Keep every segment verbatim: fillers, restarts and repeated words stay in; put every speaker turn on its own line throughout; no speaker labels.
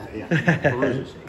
Yeah, Perusa's sake.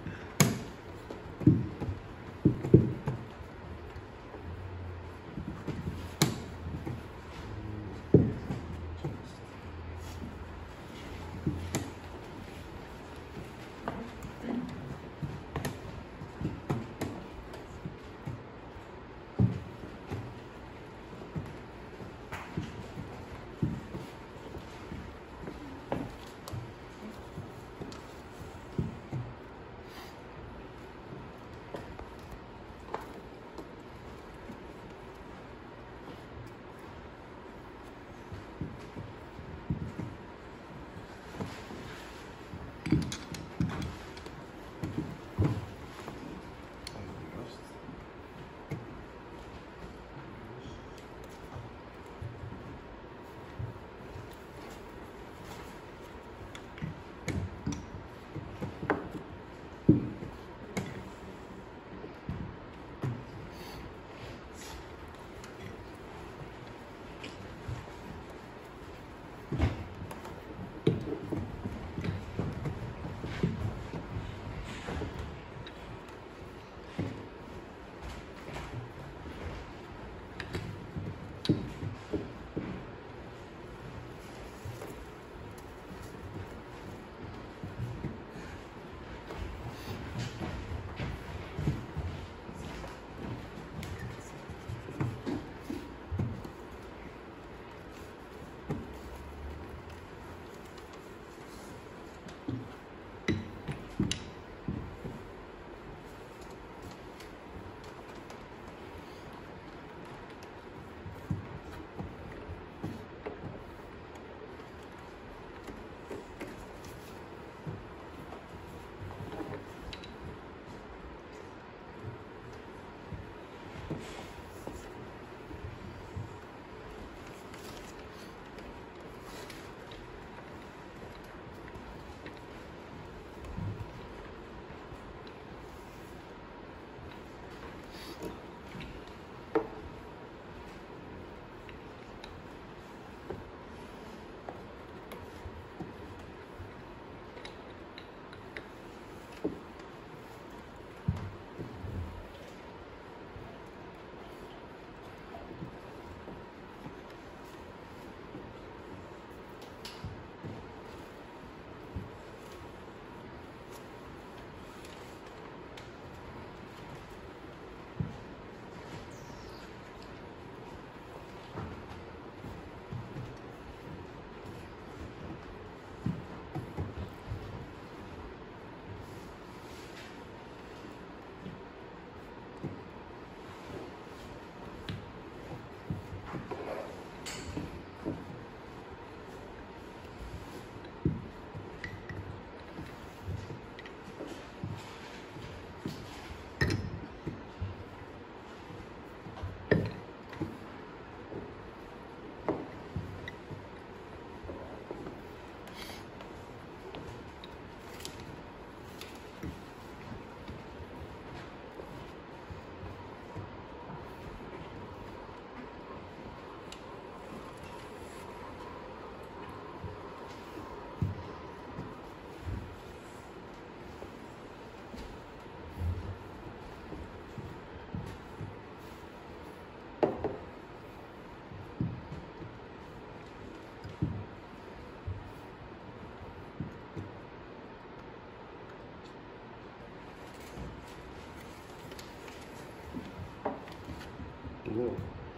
Whoa.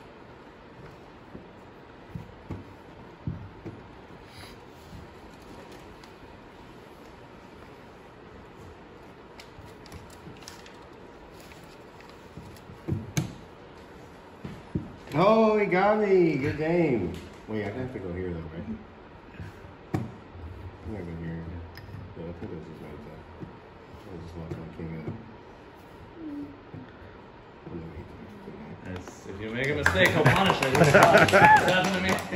Oh, he got me. Good game. Wait, I have to go here though, right? I'm not going here. Yeah, I think this is right there. I just lost my king up.
It's, if you make a mistake, he'll punish it. It doesn't mean